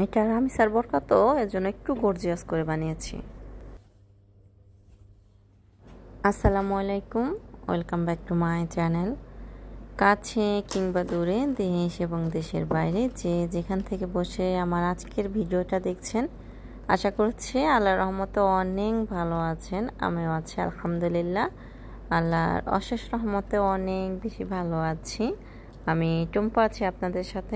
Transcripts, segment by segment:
এটা রামিসার বোরকা, তো এর জন্য একটু গর্জিয়াস করে বানিয়েছি। আসসালামু আলাইকুম, welcome back to my channel. কাছে কিংবা দূরে, দেশ এবং দেশের বাইরে যে যেখান থেকে বসে আমার আজকের ভিডিওটা দেখছেন, আশা করছি আল্লাহর রহমতে অনেক ভালো আছেন। আমিও আছি আলহামদুলিল্লাহ। আল্লাহর অশেষ রহমতে অনেক বেশি ভালো আছি। আমি টুম্পা আছি আপনাদের সাথে।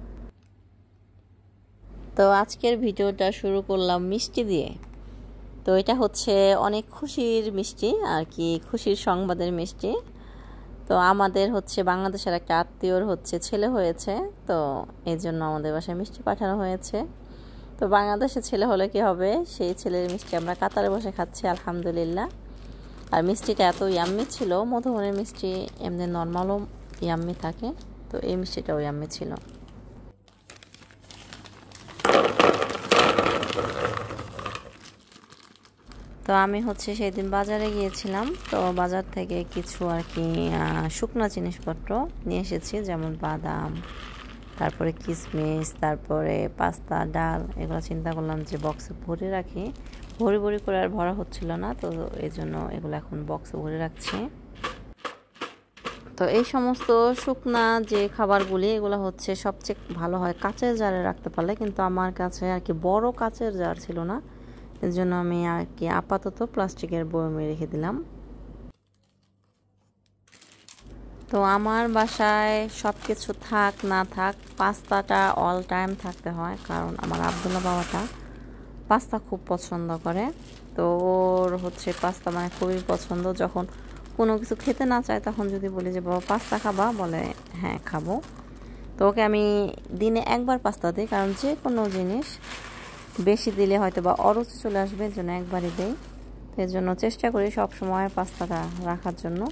তো আজকের ভিডিওটা শুরু করলাম মিষ্টি দিয়ে। তো এটা হচ্ছে অনেক খুশির মিষ্টি আর কি, খুশির সংবাদের মিষ্টি। তো আমাদের হচ্ছে বাংলাদেশের একটা আত্মীয়র হচ্ছে ছেলে হয়েছে, তো এই জন্য আমাদের বাসায় মিষ্টি পাঠানো হয়েছে। তো বাংলাদেশে ছেলে হলে কি হবে, সেই ছেলের মিষ্টি আমরা কাতারে বসে খাচ্ছি আলহামদুলিল্লাহ। আর মিষ্টিটা এত ইয়াম্মি ছিল, মধুবনের মিষ্টি এমনি নর্মালও ইয়াম্মি থাকে, তো এই মিষ্টিটাও ইয়াম্মি ছিল। তো আমি হচ্ছে সেদিন বাজারে গিয়েছিলাম, তো বাজার থেকে কিছু আর কি শুকনো জিনিসপত্র নিয়ে এসেছি, যেমন বাদাম, তারপরে কিশমিশ, তারপরে পাস্তা, ডাল। এগুলো চিন্তা করলাম যে বক্সে ভরে রাখি, ভরি ভরি করে আর ভরা হচ্ছিল না, তো এই জন্য এগুলো এখন বক্সে ভরে রাখছি। তো এই সমস্ত শুকনা যে খাবারগুলি, এগুলো হচ্ছে সবচেয়ে ভালো হয় কাচের জারে রাখতে পারলে, কিন্তু আমার কাছে আর কি বড় কাচের জার ছিল না, এর জন্য আমি আর কি আপাতত প্লাস্টিকের বয়মে রেখে দিলাম। তো আমার বাসায় সব কিছু থাক না থাক, পাস্তাটা অল টাইম থাকতে হয়, কারণ আমার আব্দুল্লাহ বাবাটা পাস্তা খুব পছন্দ করে। তো ওর হচ্ছে পাস্তা মানে খুবই পছন্দ। যখন কোনো কিছু খেতে না চায়, তখন যদি বলি যে বাবা পাস্তা খাবা, বলে হ্যাঁ খাবো। তো ওকে আমি দিনে একবার পাস্তা দিই, কারণ যে কোনো জিনিস বেশি দিলে হয়তো বা অরুচি চলে আসবে, এর জন্য একবারই দেই। তো এর জন্য চেষ্টা করি সব সময় পাস্তাটা রাখার জন্য।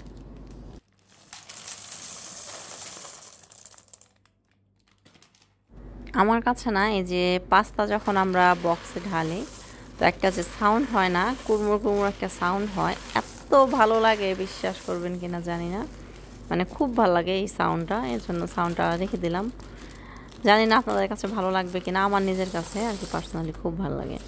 আমার কাছে না, এই যে পাস্তা যখন আমরা বক্সে ঢালি, তো একটা যে সাউন্ড হয় না, কুড়মুড় কুড়মুড় একটা সাউন্ড হয়, এত ভালো লাগে, বিশ্বাস করবেন কিনা জানি না, মানে খুব ভালো লাগে এই সাউন্ডটা, এর জন্য সাউন্ডটা রেখে দিলাম। জানি না আপনাদের কাছে ভালো লাগবে কিনা, আমার নিজের কাছে আর কি পার্সোনালি খুব ভালো লাগে।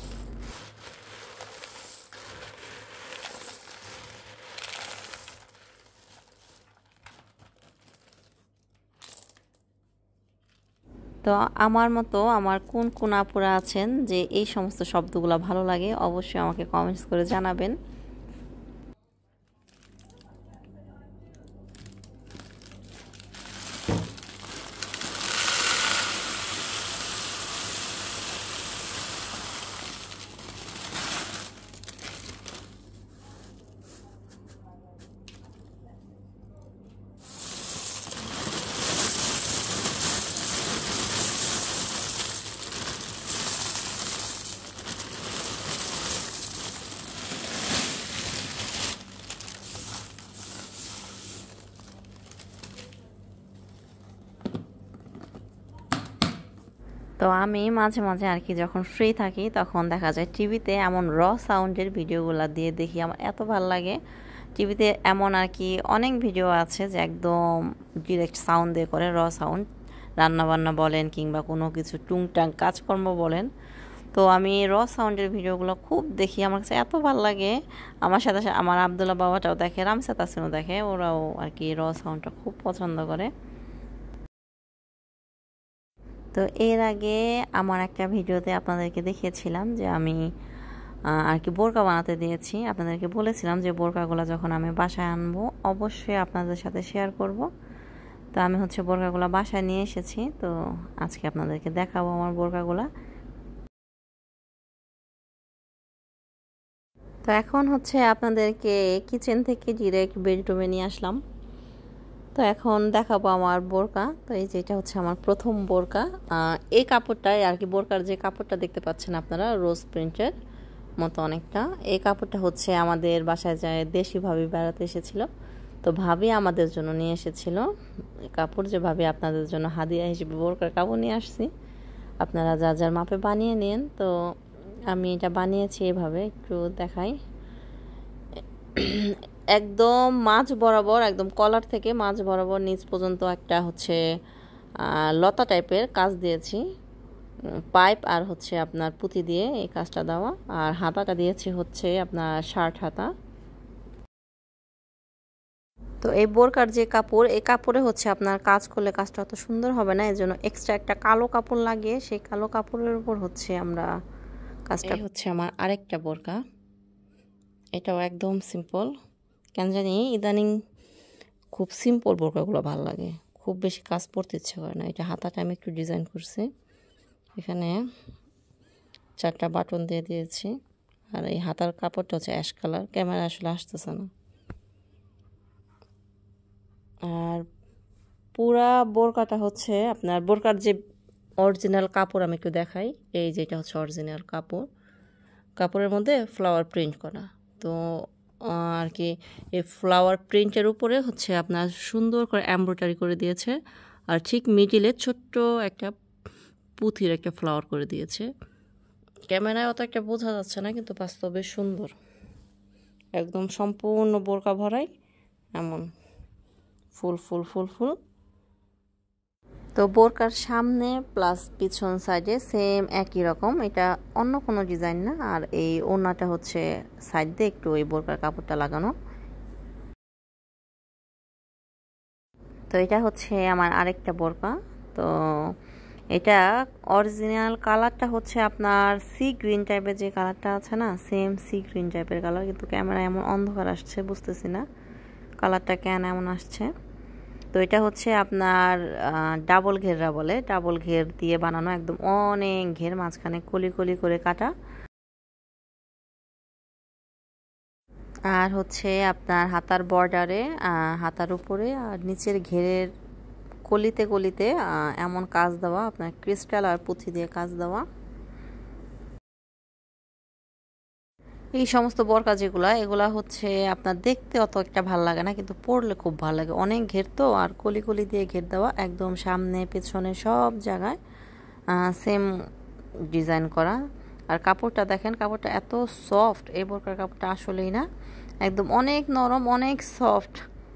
তো আমার মতো আমার কোন কোন আপুরা আছেন যে এই সমস্ত শব্দগুলো ভালো লাগে, অবশ্যই আমাকে কমেন্টস করে জানাবেন। তো আমি মাঝে মাঝে আর কি যখন ফ্রি থাকি, তখন দেখা যায় টিভিতে এমন সাউন্ডের ভিডিওগুলো দিয়ে দেখি, আমার এত ভালো লাগে। টিভিতে এমন আর কি অনেক ভিডিও আছে যে একদম ডিরেক্ট সাউন্ড দিয়ে করে, সাউন্ড, রান্নাবান্না বলেন কিংবা কোনো কিছু টুংটাং কাজকর্ম বলেন। তো আমি সাউন্ডের ভিডিওগুলো খুব দেখি, আমার কাছে এত ভালো লাগে। আমার সাথে আমার আব্দুল্লাহ বাবাটাও দেখে, রামসা তাসিনও দেখে, ওরাও আর কি সাউন্ডটা খুব পছন্দ করে। তো এর আগে আমার একটা ভিডিওতে আপনাদেরকে দেখিয়েছিলাম যে আমি আর কি বোরকা বানাতে দিয়েছি, আপনাদেরকে বলেছিলাম যে বোরকাগুলো যখন আমি বাসায় আনবো অবশ্যই আপনাদের সাথে শেয়ার করব। তো আমি হচ্ছে বোরকাগুলো বাসায় নিয়ে এসেছি, তো আজকে আপনাদেরকে দেখাবো আমার বোরকাগুলো। তো এখন হচ্ছে আপনাদেরকে কিচেন থেকে ডিরেক্ট বেডরুমে নিয়ে আসলাম। তো এখন দেখাবো আমার বোরকা। তো এই যে এটা হচ্ছে আমার প্রথম বোরকা। এই কাপড়টাই আর কি, বোরকার যে কাপড়টা দেখতে পাচ্ছেন আপনারা রোজ প্রিন্টের মতো অনেকটা, এই কাপড়টা হচ্ছে আমাদের বাসায় যায় দেশি ভাবি বেড়াতে এসেছিল, তো ভাবি আমাদের জন্য নিয়ে এসেছিল কাপড়, যে ভাবি আপনাদের জন্য হাদিয়া হিসেবে বোরকার কাপড় নিয়ে আসছি, আপনারা যা যার মাপে বানিয়ে নিন। তো আমি এটা বানিয়েছি এভাবে, একটু দেখাই। একদম মাঝ বরাবর, একদম কলার থেকে মাঝ বরাবর নিচ পর্যন্ত একটা হচ্ছে লতা টাইপের কাজ দিয়েছি, পাইপ আর হচ্ছে আপনার পুঁতি দিয়ে এই কাজটা দেওয়া। আর হাতাটা দিয়েছি হচ্ছে আপনার শার্ট হাতা। তো এই বোরকার যে কাপড়, এই কাপড়ে হচ্ছে আপনার কাজ করলে কাজটা অত সুন্দর হবে না, এজন্য এক্সট্রা একটা কালো কাপড় লাগিয়ে সেই কালো কাপড়ের উপর হচ্ছে আমরা কাজটা। এই হচ্ছে আমার আরেকটা বোরকা, এটাও একদম সিম্পল। কেন জানি ইদানিং খুব সিম্পল বোরকাগুলো ভালো লাগে, খুব বেশি কাজ পড়তে ইচ্ছে করে না। এটা হাতাটা আমি একটু ডিজাইন করছি, এখানে 4টা বাটন দিয়ে দিয়েছি। আর এই হাতার কাপড়টা হচ্ছে অ্যাশ কালার, ক্যামেরা আসলে আসতেছে না। আর পুরা বোরকাটা হচ্ছে আপনার, বোরকার যে অরিজিনাল কাপড় আমি একটু দেখাই। এই যেটা হচ্ছে অরিজিনাল কাপড়, কাপড়ের মধ্যে ফ্লাওয়ার প্রিন্ট করা। তো আর কি এই ফ্লাওয়ার প্রিন্টের উপরে হচ্ছে আপনার সুন্দর করে এমব্রয়ডারি করে দিয়েছে। আর ঠিক মিডিলে ছোট্ট একটা পুঁথির একটা ফ্লাওয়ার করে দিয়েছে। ক্যামেরায় অত একটা বোঝা যাচ্ছে না, কিন্তু বাস্তবে সুন্দর, একদম সম্পূর্ণ বোরকা ভরাই এমন ফুল ফুল ফুল ফুল। তো বোরকার সামনে প্লাস পিছন সাইডে সেম একই রকম, এটা অন্য কোনো ডিজাইন না। আর এই ওড়নাটা হচ্ছে সাইড দিয়ে একটু ওই বোরকার কাপড়টা লাগানো। তো এটা হচ্ছে আমার আরেকটা বোরকা। তো এটা অরিজিনাল কালারটা হচ্ছে আপনার সি গ্রিন টাইপের যে কালারটা আছে না, সেম সি গ্রিন টাইপের কালার, কিন্তু ক্যামেরা এমন অন্ধকার আসছে বুঝতেছি না কালারটা কেন এমন আসছে। তো এটা হচ্ছে আপনার ডাবল ঘেররা বলে, ডাবল ঘের দিয়ে বানানো, একদম অনেক ঘের, মাঝখানে কলি কলি করে কাটা। আর হচ্ছে আপনার হাতার বর্ডারে, হাতার উপরে আর নিচের ঘেরের কলিতে কলিতে এমন কাজ দেওয়া, আপনার ক্রিস্টাল আর পুঁথি দিয়ে কাজ দেওয়া। এই সমস্ত বোরকা যেগুলা, এগুলা হচ্ছে আপনার দেখতে অত একটা ভালো লাগে না, কিন্তু পরলে খুব ভালো লাগে। অনেক ঘের তো, আর কলি কলি দিয়ে ঘের দেওয়া, একদম সামনে পেছনে সব জায়গায় সেম ডিজাইন করা। আর কাপড়টা দেখেন, কাপড়টা এত সফট, এই বোরকার কাপড়টা আসলেই না, একদম অনেক নরম, অনেক সফট।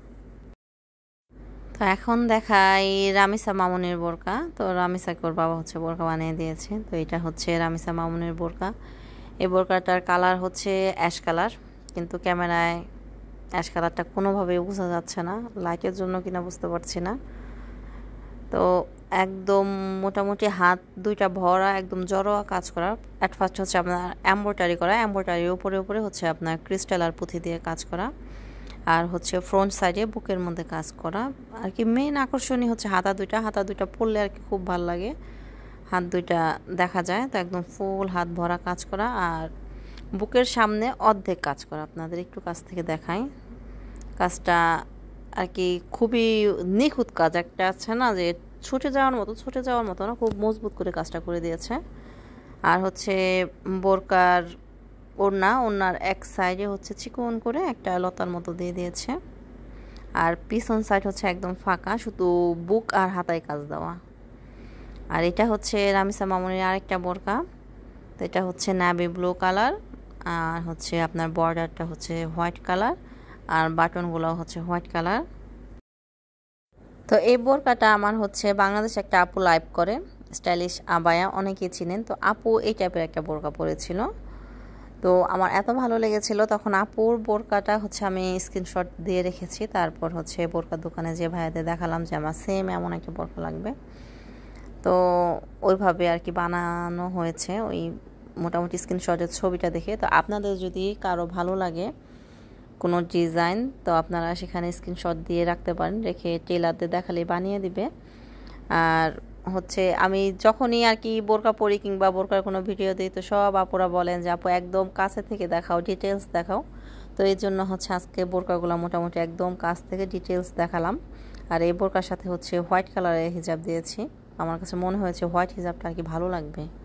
তো এখন দেখাই রামিসা মামুনের বোরকা। তো রামিসাকে ওর বাবা হচ্ছে বোরকা বানিয়ে দিয়েছে। তো এটা হচ্ছে রামিসা মামুনের বোরকা। এই বোরকাটার কালার হচ্ছে অ্যাশ কালার, কিন্তু ক্যামেরায় অ্যাশ কালারটা কোনোভাবেই বোঝা যাচ্ছে না, লাইটের জন্য কিনা বুঝতে পারছি না। তো একদম মোটামুটি হাত দুইটা ভরা, একদম জড়োয়া কাজ করা। অ্যাট ফার্স্ট হচ্ছে আপনার এমব্রয়ডারি করা, এমব্রয়ডারির উপরে উপরে হচ্ছে আপনার ক্রিস্টাল আর পুঁথি দিয়ে কাজ করা। আর হচ্ছে ফ্রন্ট সাইডে বুকের মধ্যে কাজ করা। আর কি মেন আকর্ষণীয় হচ্ছে হাতা দুইটা, হাতা দুইটা পরলে আর কি খুব ভালো লাগে, হাত দুইটা দেখা যায়। তো একদম ফুল হাত ভরা কাজ করা। আর বুকের সামনে অর্ধেক কাজ করা, আপনাদের একটু কাছ থেকে দেখাই। কাজটা আর কি খুবই নিখুঁত কাজ, একটা আছে না যে ছুটে যাওয়ার মতো না, খুব মজবুত করে কাজটা করে দিয়েছে। আর হচ্ছে বোরকার ওড়নার এক সাইডে হচ্ছে চিকন করে একটা লতার মতো দিয়ে দিয়েছে। আর পিছন সাইড হচ্ছে একদম ফাঁকা, শুধু বুক আর হাতায় কাজ দেওয়া। আর এটা হচ্ছে রামিসা মামুনের আরেকটা বোরকা। তো এটা হচ্ছে নাভি ব্লু কালার, আর হচ্ছে আপনার বর্ডারটা হচ্ছে হোয়াইট কালার, আর বাটনগুলো হচ্ছে হোয়াইট কালার। তো এই বোরকাটা আমার হচ্ছে বাংলাদেশে একটা আপু লাইভ করে, স্টাইলিশ আবায়া, অনেকেই চিনেন। তো আপু এই টাইপের একটা বোরকা পরেছিল, তো আমার এত ভালো লেগেছিল, তখন আপুর বোরকাটা হচ্ছে আমি স্ক্রিনশট দিয়ে রেখেছি। তারপর হচ্ছে বোরকার দোকানে যে ভাইয়াদের দেখালাম যে আমার সেম এমন একটা বোরকা লাগবে। তো ওইভাবে আর কি বানানো হয়েছে, ওই মোটামুটি স্ক্রিনশটের ছবিটা দেখে। তো আপনাদের যদি কারো ভালো লাগে কোনো ডিজাইন, তো আপনারা সেখানে স্ক্রিনশট দিয়ে রাখতে পারেন, রেখে টেলারদের দেখালে বানিয়ে দিবে। আর হচ্ছে আমি যখনই আর কি বোরকা পরি কিংবা বোরকার কোনো ভিডিও দিই, তো সব আপুরা বলেন যে আপু একদম কাছে থেকে দেখাও, ডিটেলস দেখাও। তো এই জন্য হচ্ছে আজকে বোরকাগুলো মোটামুটি একদম কাছ থেকে ডিটেলস দেখালাম। আর এই বোরকার সাথে হচ্ছে হোয়াইট কালারের হিজাব দিয়েছি, আমার কাছে মনে হয়েছে হোয়াইট হিজাবটা আর কি ভালো লাগবে।